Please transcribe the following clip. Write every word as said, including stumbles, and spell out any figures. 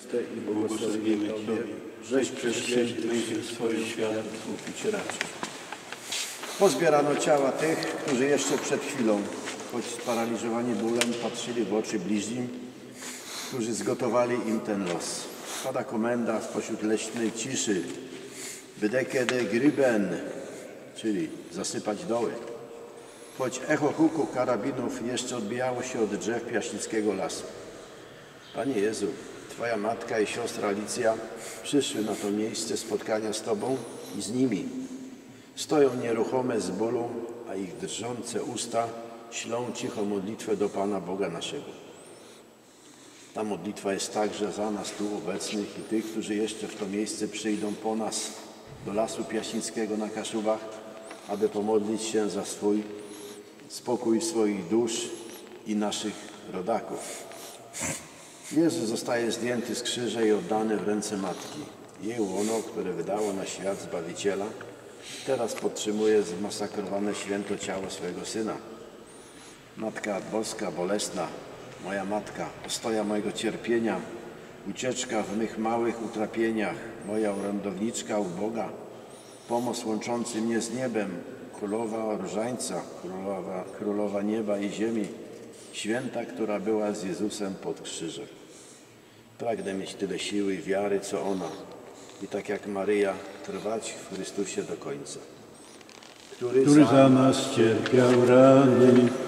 Chryste, i błogosławimy Tobie, żeś przez śmierć Duchem swoich świat odkupić raczył. Pozbierano ciała tych, którzy jeszcze przed chwilą, choć sparaliżowani bólem, patrzyli w oczy bliźnim, którzy zgotowali im ten los. Pada komenda spośród leśnej ciszy: Bedecke de Gryben, czyli zasypać doły. Choć echo huku karabinów jeszcze odbijało się od drzew piaśnickiego lasu. Panie Jezu, Twoja matka i siostra Alicja przyszły na to miejsce spotkania z Tobą i z nimi. Stoją nieruchome z bólu, a ich drżące usta ślą cicho modlitwę do Pana Boga naszego. Ta modlitwa jest także za nas tu obecnych i tych, którzy jeszcze w to miejsce przyjdą po nas do Lasu Piaśnickiego na Kaszubach, aby pomodlić się za swój spokój swoich dusz i naszych rodaków. Jezus zostaje zdjęty z krzyża i oddany w ręce Matki. Jej łono, które wydało na świat Zbawiciela, teraz podtrzymuje zmasakrowane święto ciało swojego Syna. Matka Boska, bolesna, moja Matka, ostoja mojego cierpienia, ucieczka w mych małych utrapieniach, moja orędowniczka u Boga, pomoc łączący mnie z niebem, Królowa Różańca, królowa, królowa nieba i ziemi, święta, która była z Jezusem pod krzyżem. Pragnę mieć tyle siły i wiary, co ona, i tak jak Maryja trwać w Chrystusie do końca. Który za nas cierpiał rany,